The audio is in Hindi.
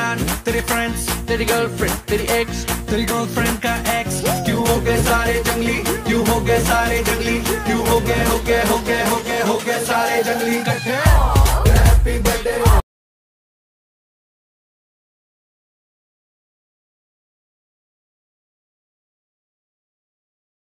जान, तेरे फ्रेंड्स, तेरी गर्लफ्रेंड, तेरी एक्स, तेरी गर्लफ्रेंड का एक्स, क्यों हो गए सारे जंगली, क्यों हो गए सारे जंगली, क्यों हो गए सारे जंगली इकट्ठे।